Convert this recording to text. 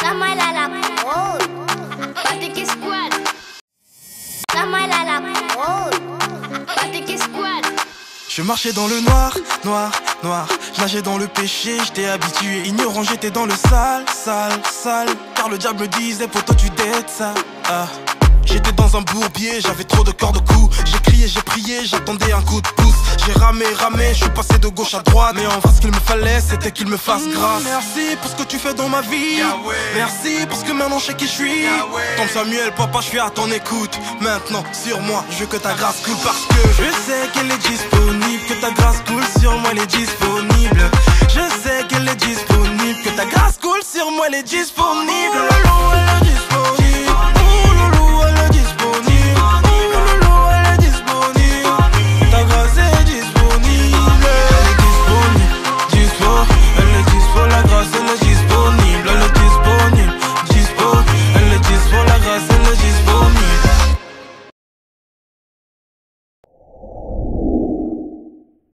Je marchais dans le noir, noir, noir. Je nageais dans le péché, j'étais habitué, ignorant, j'étais dans le sale, sale, sale. Car le diable me disait, poto tu dettes ça. J'étais dans un bourbier, j'avais trop de cordes au cou. J'ai crié, j'ai prié, j'attendais un coup de pouce. J'ai ramé, ramé, je suis passé de gauche à droite. Mais en vrai ce qu'il me fallait, c'était qu'il me fasse grâce. Merci pour ce que tu fais dans ma vie, Yahweh. Merci parce que maintenant je sais qui je suis, Yahweh. Tom Samuel, papa, je suis à ton écoute. Maintenant, sur moi, je veux que ta grâce coule. Parce que je sais qu'elle est disponible, que ta grâce coule sur moi, elle est disponible. Je sais qu'elle est disponible, que ta grâce coule sur moi, elle est disponible.